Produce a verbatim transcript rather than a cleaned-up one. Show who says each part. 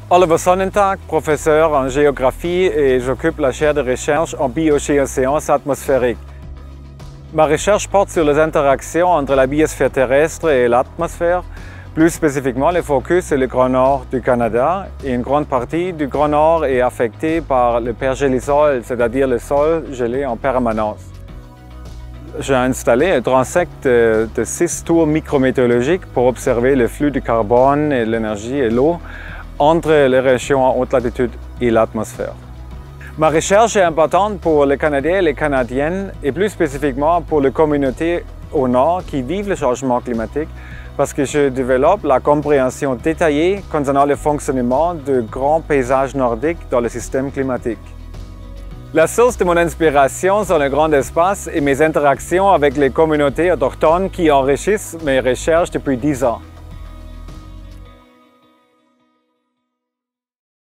Speaker 1: Oliver Sonnentag, professeur en géographie, et j'occupe la chaire de recherche en biogéosciences atmosphériques. Ma recherche porte sur les interactions entre la biosphère terrestre et l'atmosphère. Plus spécifiquement, le focus est le Grand Nord du Canada et une grande partie du Grand Nord est affectée par le pergélisol, c'est-à-dire le sol gelé en permanence. J'ai installé un transect de, de six tours micrométéorologiques pour observer le flux de carbone et l'énergie et l'eau entre les régions en haute latitude et l'atmosphère. Ma recherche est importante pour les Canadiens et les Canadiennes et plus spécifiquement pour les communautés au nord qui vivent le changement climatique parce que je développe la compréhension détaillée concernant le fonctionnement de grands paysages nordiques dans le système climatique. La source de mon inspiration sont le grand espace et mes interactions avec les communautés autochtones qui enrichissent mes recherches depuis dix ans.